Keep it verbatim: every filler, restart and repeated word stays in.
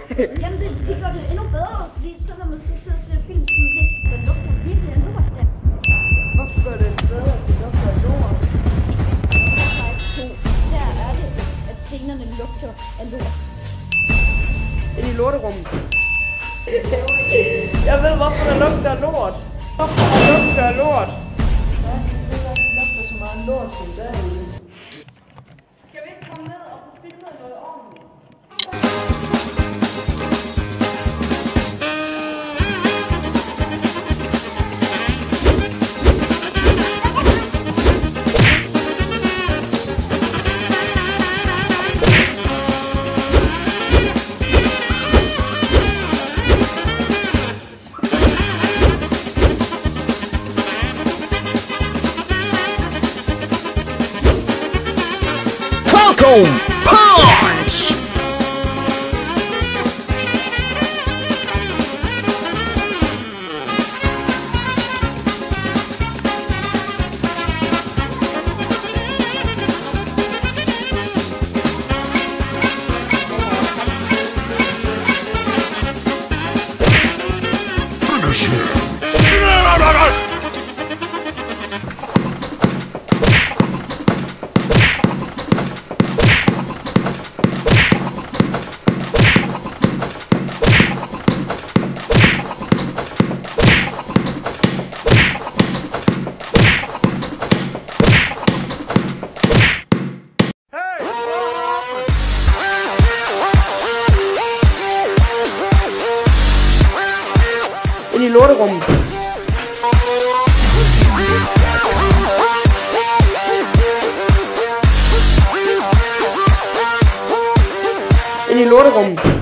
Jamen, det, de gør det endnu bedre, fordi så når man så, så ser film, så kan man se, der lugter virkelig af lort der. Hvorfor gør det bedre, at det lugter af lort? Her er det, at scenerne lugter af lort. Ind i lorterummet. Jeg ved, hvorfor der lugter af lort. Hvorfor der lugter af lort? Ja, det er der lugter så meget lort som derude. Skal vi ikke komme ned og få filmet noget ordentligt? Punch! Finish him! Ind i lorterummet. Ind i lorterummet.